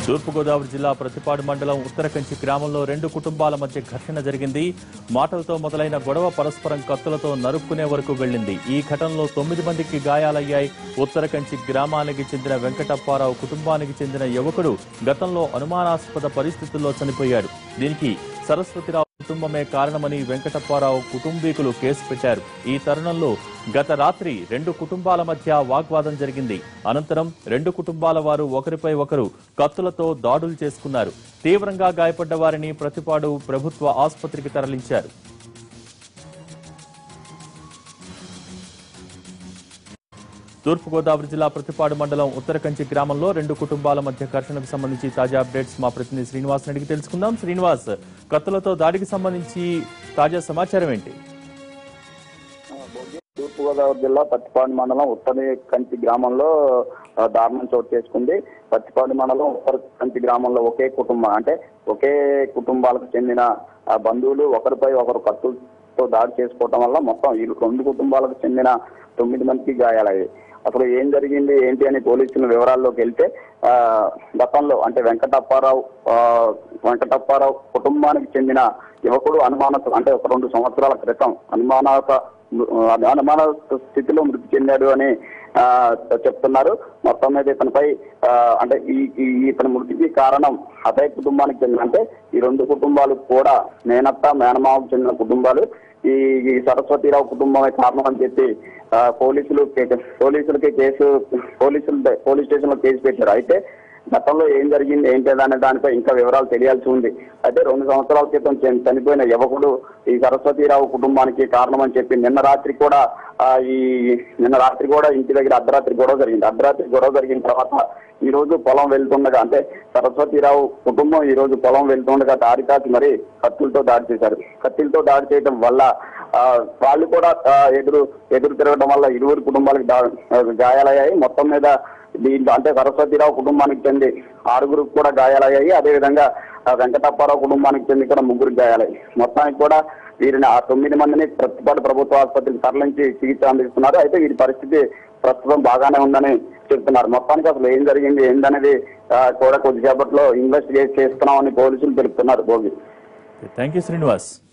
తూర్పుగోదావరి జిల్లా ప్రతిపాడు మండలం ఉత్తరకంచి గ్రామంలో రెండు కుటుంబాల మధ్య ఘర్షణ జరిగింది. మాటలతో మొదలైన గొడవ పరస్పరం కత్తులతో నరుక్కునే వరకు వెళ్లింది. ఈ ఘటనలో 9 మందికి గాయాలయ్యాయి. ఉత్తరకంచి గ్రామానికి చెందిన వెంకటప్పారావు కుటుంబానికి చెందిన యువకుడు గతంలో అనుమానాస్పద పరిస్థితుల్లో చనిపోయాడు. దీనికి సరస్వతిరావు కుటుంబమే కారణమని వెంకటప్పారావు కుటుంబీకులు కేసు పెట్టారు. ఈ తరుణంలో గత రాత్రి రెండు కుటుంబాల మధ్య వాగ్వాదం జరిగింది. అనంతరం రెండు కుటుంబాల వారు ఒకరిపై ఒకరు కత్తులతో దాడులు చేసుకున్నారు. తీవ్రంగా గాయపడ్డ వారిని ప్రతిపాడు ప్రభుత్వ ఆసుపత్రికి తరలించారు. తూర్పుగోదావరి జిల్లా ప్రతిపాడు మండలం ఉత్తరకంచి గ్రామంలో రెండు కుటుంబాల మధ్య ఘర్షణకు సంబంధించి తాజా అప్డేట్స్ మా ప్రతినిధి శ్రీనివాస్ అడిగి తెలుసుకుందాం. శ్రీనివాస్, కత్తులతో దాడికి సంబంధించి తాజా సమాచారం ఏంటి? తూర్పుగోదావరి జిల్లా పత్తిపాడు మండలం ఉత్తరకంచి గ్రామంలో దారుణం చోటు చేసుకుంది. పత్తిపాడు మండలం ఉత్తరకంచి గ్రామంలో ఒకే కుటుంబాలకు చెందిన బంధువులు ఒకరిపై ఒకరు కత్తులతో దాడి చేసుకోవటం వల్ల మొత్తం ఈ రెండు కుటుంబాలకు చెందిన 9 మందికి గాయాలయ్యాయి. అసలు ఏం జరిగింది ఏంటి అని పోలీసుల వివరాల్లోకి వెళ్తే గతంలో అంటే వెంకటప్పారావు కుటుంబానికి చెందిన యువకుడు ఒక 2 సంవత్సరాల క్రితం అనుమాన స్థితిలో మృతి చెందాడు అని చెప్తున్నారు. మొత్తం మీద ఇతనిపై ఇతని మృతికి కారణం అతని కుటుంబానికి చెందిన ఈ రెండు కుటుంబాలు కూడా మేనత్త మేనమామకు చెందిన కుటుంబాలు. ఈ సరస్వతిరావు కుటుంబమే కారణం అని చెప్పి పోలీస్ స్టేషన్ లో కేసు పెట్టారు. అయితే గతంలో ఏం జరిగింది ఏంటి అనే దానిపై ఇంకా వివరాలు తెలియాల్సి ఉంది. అయితే 2 సంవత్సరాల క్రితం చనిపోయిన యువకుడు ఈ సరస్వతిరావు కుటుంబానికి కారణం అని చెప్పి నిన్న రాత్రి కూడా ఇంటి దగ్గర అర్ధరాత్రి గొడవ జరిగింది. అర్ధరాత్రి గొడవ జరిగిన తర్వాత ఈ రోజు పొలం వెళ్తుండగా సరస్వతిరావు కుటుంబం ఈ రోజు పొలం వెళ్తుండగా దారి కాచి మరి కత్తులతో దాడి చేశారు. కత్తులతో దాడి చేయడం వల్ల వాళ్ళు కూడా ఎదురు తిరగడం వల్ల ఇరువురు కుటుంబాలకు గాయాలయ్యాయి. మొత్తం మీద దీంట్లో సరస్వతిరావు కుటుంబానికి చెంది 6 కూడా గాయాలయ్యాయి. అదేవిధంగా వెంకటప్పారావు కుటుంబానికి చెంది కూడా 3 గాయాలయ్యాయి. మొత్తానికి కూడా వీరిని 9 మందిని ప్రతిపాడు ప్రభుత్వ ఆసుపత్రికి తరలించి చికిత్స అందిస్తున్నారు. అయితే వీరి పరిస్థితి ప్రస్తుతం బాగానే ఉందని చెప్తున్నారు. మొత్తానికి అసలు ఏం జరిగింది ఏందనేది కూడా కొద్దిసేపట్లో ఇన్వెస్టిగేట్ చేస్తున్నామని పోలీసులు తెలుపుతున్నారు. భోగి. Thank you Srinivas.